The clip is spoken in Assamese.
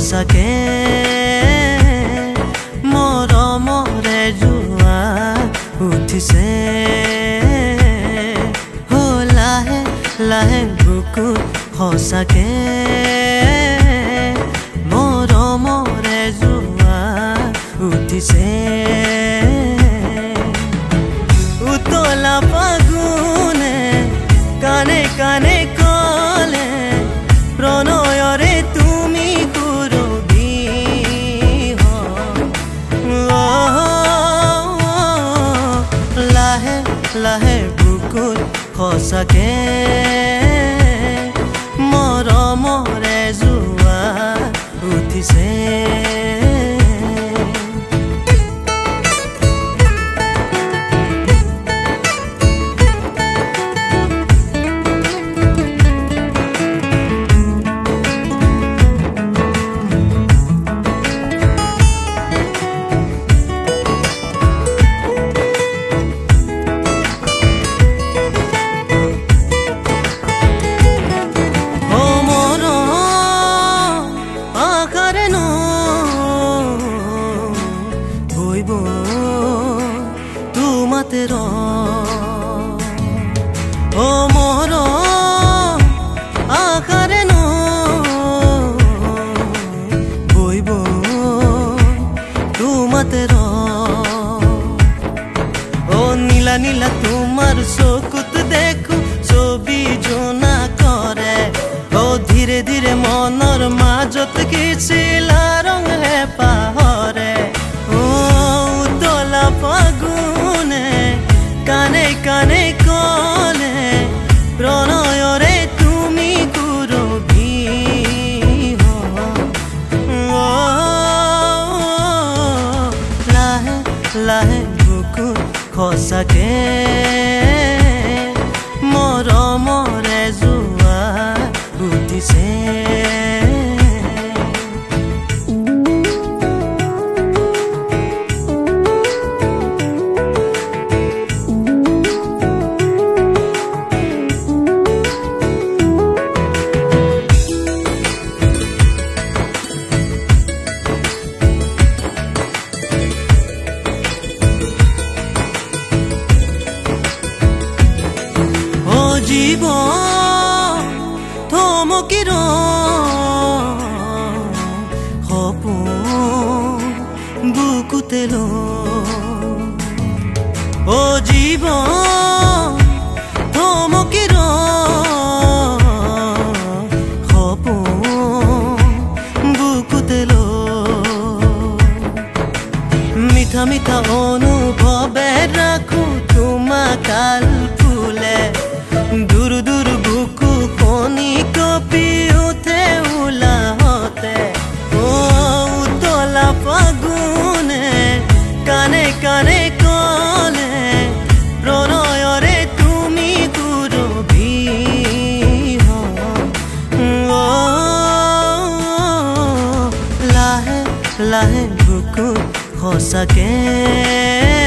সঁচাকে মৰমৰে জোৱাৰ উঠিছে লাহে লাহে বুকুত সঁচাকে মৰমৰে জোৱাৰ উঠিছে উতলা ফাগুনে কানে কানে কলে প্ৰণয়ৰে তুমি সুৰভি লাহে লাহে বুকুত সঁচাকে মৰমৰে জোৱাৰ উঠিছে ও মোর আকারে ন বইব তোমাতের ও নীলা নীলা তোমার চকুত দেখো ছবি জোনা করে ও ধীরে ধীরে মনৰ মাজত কিছিলা ৰং হে পাহৰে ও উতলা ফাগুনে কানে কানে কলে প্ৰণয়ৰে তুমি সুৰভি লাহে লাহে বুকুত সঁচাকে মৰমৰে জোৱাৰ উঠিছে জীবন থমকিৰ সপোন বুকুতে ল ও জীবন থমকিৰ সপোন বুকুতে ল মিঠা মিঠা অনুভৱে ৰাখো তোমাক কাল ফুলে दूर दूर बुकु कोनी कपी उठे उलाहते ओ उतला फागुने काने काने कले प्रणयरे तुमी सुरभि लाहे लाहे बुकु सँचाके